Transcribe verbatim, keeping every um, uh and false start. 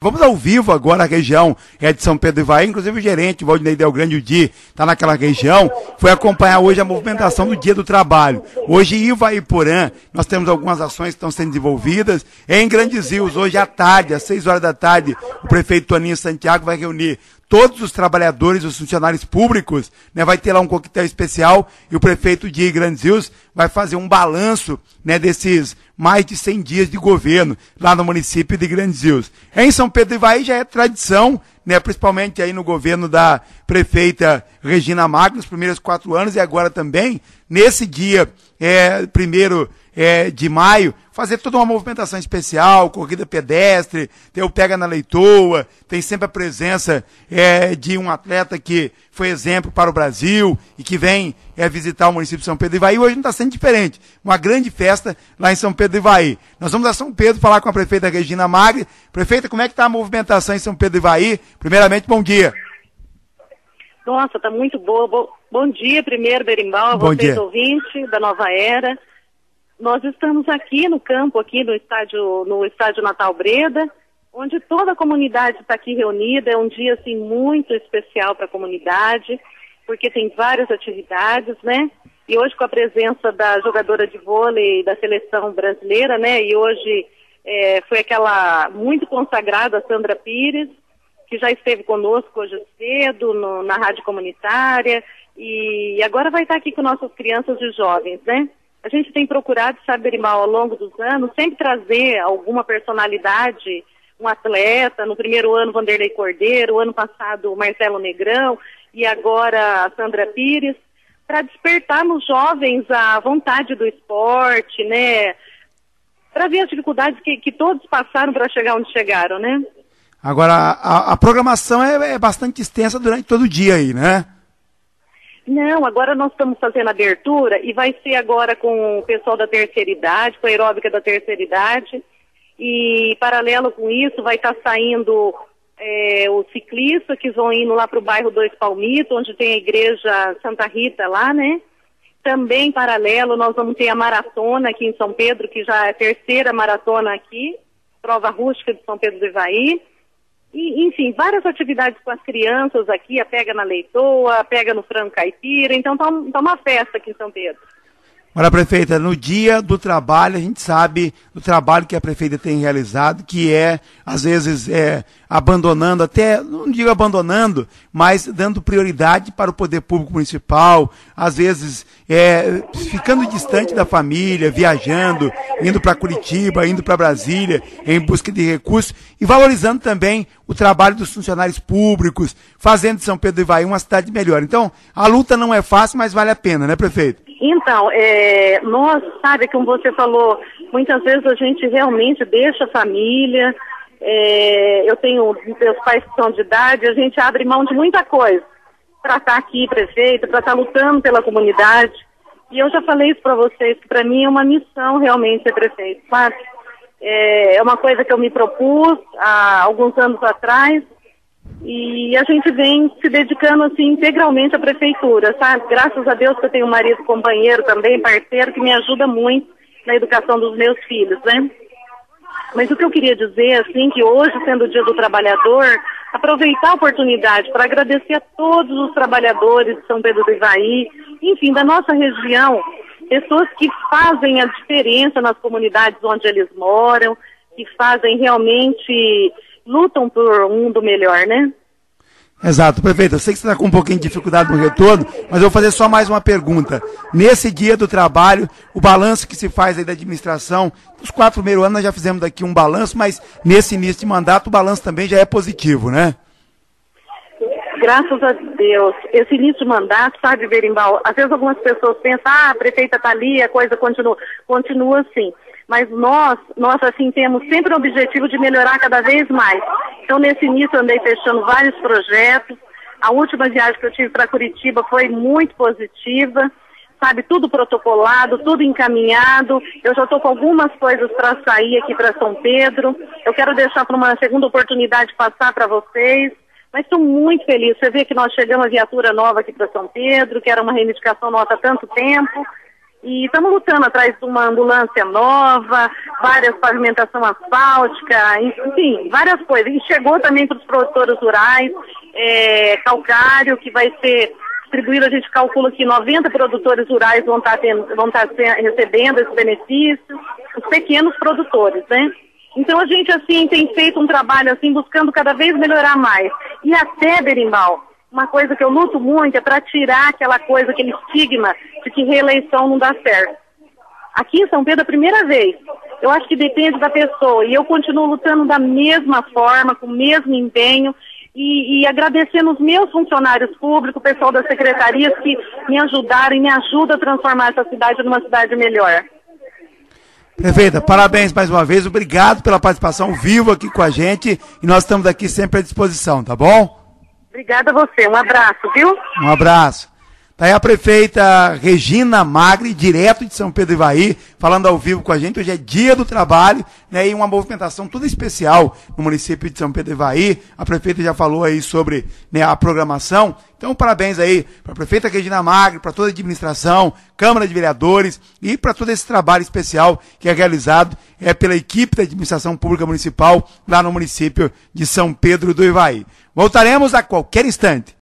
Vamos ao vivo agora, a região é de São Pedro do Ivaí, inclusive o gerente, o Valdinei Del Grande, o Di, está naquela região, foi acompanhar hoje a movimentação do Dia do Trabalho. Hoje em Ivaiporã, nós temos algumas ações que estão sendo desenvolvidas. Em Grandes Rios, hoje à tarde, às seis horas da tarde, o prefeito Toninho Santiago vai reunir todos os trabalhadores, os funcionários públicos, né, vai ter lá um coquetel especial e o prefeito de Grandes Rios vai fazer um balanço, né, desses mais de cem dias de governo lá no município de Grandes Rios. Em São Pedro do Ivaí já é tradição, né, principalmente aí no governo da prefeita Regina Magno, nos primeiros quatro anos e agora também, nesse dia, é, primeiro é, de maio, fazer toda uma movimentação especial, corrida pedestre, tem o Pega na Leitoa, tem sempre a presença é, de um atleta que foi exemplo para o Brasil e que vem é, visitar o município de São Pedro do Ivaí. Hoje não está sendo diferente, uma grande festa lá em São Pedro do Ivaí. Nós vamos a São Pedro falar com a prefeita Regina Magno. Prefeita, como é que está a movimentação em São Pedro do Ivaí? Primeiramente, bom dia. Nossa, está muito boa. Bo bom dia, primeiro, Berimbau, a vocês ouvintes da Nova Era. Nós estamos aqui no campo, aqui no estádio, no estádio Natal Breda, onde toda a comunidade está aqui reunida. É um dia assim muito especial para a comunidade, porque tem várias atividades, né? E hoje com a presença da jogadora de vôlei da seleção brasileira, né? E hoje é, foi aquela muito consagrada Sandra Pires, que já esteve conosco hoje cedo no, na rádio comunitária e agora vai estar aqui com nossas crianças e jovens, né? A gente tem procurado, sabe, Berimbau, ao longo dos anos, sempre trazer alguma personalidade, um atleta. No primeiro ano, Vanderlei Cordeiro, o ano passado, Marcelo Negrão, e agora a Sandra Pires, para despertar nos jovens a vontade do esporte, né? Para ver as dificuldades que, que todos passaram para chegar onde chegaram, né? Agora, a, a programação é, é bastante extensa durante todo o dia aí, né? Não, agora nós estamos fazendo abertura e vai ser agora com o pessoal da terceira idade, com a aeróbica da terceira idade. E paralelo com isso vai estar saindo é, os ciclistas que vão indo lá para o bairro Dois Palmitos, onde tem a igreja Santa Rita lá, né? Também paralelo nós vamos ter a maratona aqui em São Pedro, que já é a terceira maratona aqui, prova rústica de São Pedro do Ivaí. E, enfim, várias atividades com as crianças aqui, a Pega na Leitoa, a Pega no Frango Caipira, então tá, tá uma festa aqui em São Pedro. Olha, prefeita, no dia do trabalho, a gente sabe do trabalho que a prefeita tem realizado, que é, às vezes, é, abandonando, até, não digo abandonando, mas dando prioridade para o poder público municipal, às vezes é, ficando distante da família, viajando, indo para Curitiba, indo para Brasília, em busca de recursos, e valorizando também o trabalho dos funcionários públicos, fazendo de São Pedro do Ivaí uma cidade melhor. Então, a luta não é fácil, mas vale a pena, né, prefeito? Então, é, nós, sabe, como você falou, muitas vezes a gente realmente deixa a família, é, eu tenho meus pais que são de idade, a gente abre mão de muita coisa para estar aqui, prefeito, para estar lutando pela comunidade. E eu já falei isso para vocês, que para mim é uma missão realmente ser prefeito, sabe? É, é uma coisa que eu me propus há alguns anos atrás, e a gente vem se dedicando assim integralmente à prefeitura, sabe? Graças a Deus que eu tenho um marido companheiro também, parceiro, que me ajuda muito na educação dos meus filhos, né? Mas o que eu queria dizer, assim, que hoje, sendo o Dia do Trabalhador, aproveitar a oportunidade para agradecer a todos os trabalhadores de São Pedro do Ivaí, enfim, da nossa região, pessoas que fazem a diferença nas comunidades onde eles moram, que fazem realmente, lutam por um mundo melhor, né? Exato, prefeito. Eu sei que você está com um pouquinho de dificuldade no retorno, mas eu vou fazer só mais uma pergunta. Nesse dia do trabalho, o balanço que se faz aí da administração, dos quatro primeiros anos nós já fizemos daqui um balanço, mas nesse início de mandato o balanço também já é positivo, né? Graças a Deus. Esse início de mandato, sabe, Berimbau, às vezes algumas pessoas pensam, ah, a prefeita está ali, a coisa continua. Continua assim. Mas nós, nós assim, temos sempre o objetivo de melhorar cada vez mais. Então, nesse início, eu andei fechando vários projetos. A última viagem que eu tive para Curitiba foi muito positiva, sabe, tudo protocolado, tudo encaminhado. Eu já estou com algumas coisas para sair aqui para São Pedro. Eu quero deixar para uma segunda oportunidade passar para vocês. Mas estou muito feliz. Você vê que nós chegamos a viatura nova aqui para São Pedro, que era uma reivindicação nossa há tanto tempo. E estamos lutando atrás de uma ambulância nova, várias pavimentação asfáltica, enfim, várias coisas. E chegou também para os produtores rurais, é, calcário, que vai ser distribuído, a gente calcula que noventa produtores rurais vão estar, tendo, vão estar recebendo esse benefício, os pequenos produtores, né? Então a gente, assim, tem feito um trabalho, assim, buscando cada vez melhorar mais. E até, Berimbau, uma coisa que eu luto muito é para tirar aquela coisa, aquele estigma de que reeleição não dá certo. Aqui em São Pedro, a primeira vez, eu acho que depende da pessoa, e eu continuo lutando da mesma forma, com o mesmo empenho, e, e agradecendo os meus funcionários públicos, o pessoal das secretarias que me ajudaram e me ajudam a transformar essa cidade numa cidade melhor. Prefeita, parabéns mais uma vez, obrigado pela participação viva aqui com a gente, e nós estamos aqui sempre à disposição, tá bom? Obrigada a você, um abraço, viu? Um abraço. Tá aí a prefeita Regina Magri, direto de São Pedro Ivaí, falando ao vivo com a gente. Hoje é dia do trabalho, né, e uma movimentação toda especial no município de São Pedro Ivaí. A prefeita já falou aí sobre, né, a programação. Então, parabéns aí para a prefeita Regina Magri, para toda a administração, Câmara de Vereadores e para todo esse trabalho especial que é realizado é, pela equipe da administração pública municipal lá no município de São Pedro do Ivaí. Voltaremos a qualquer instante.